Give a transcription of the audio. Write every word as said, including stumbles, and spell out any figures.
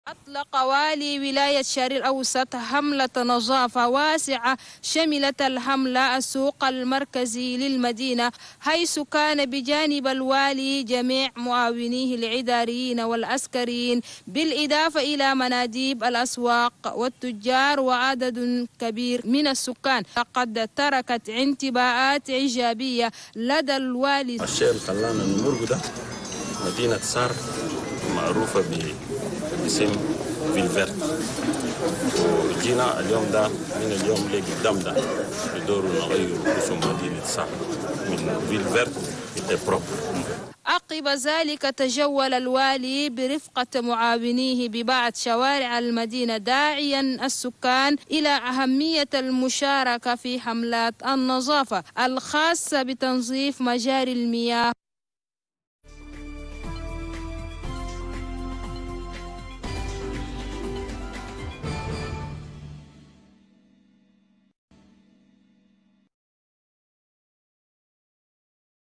أطلق والي ولاية الشرق الأوسط حملة نظافة واسعة شملت الحملة السوق المركزي للمدينة، حيث كان بجانب الوالي جميع معاونيه الإداريين والعسكريين، بالإضافة إلى مناديب الأسواق والتجار وعدد كبير من السكان. لقد تركت انطباعات إيجابية لدى الوالي. الشيء اللي خلانا نمر ده مدينة صار معروفة باسم فيلفيرت، وجينا اليوم ده من اليوم اللي قدام ده بدور نغير اسم مدينة صار من فيلفيرت إلى بروب. عقب ذلك تجول الوالي برفقة معاونيه ببعض شوارع المدينة، داعيا السكان إلى أهمية المشاركة في حملات النظافة الخاصة بتنظيف مجاري المياه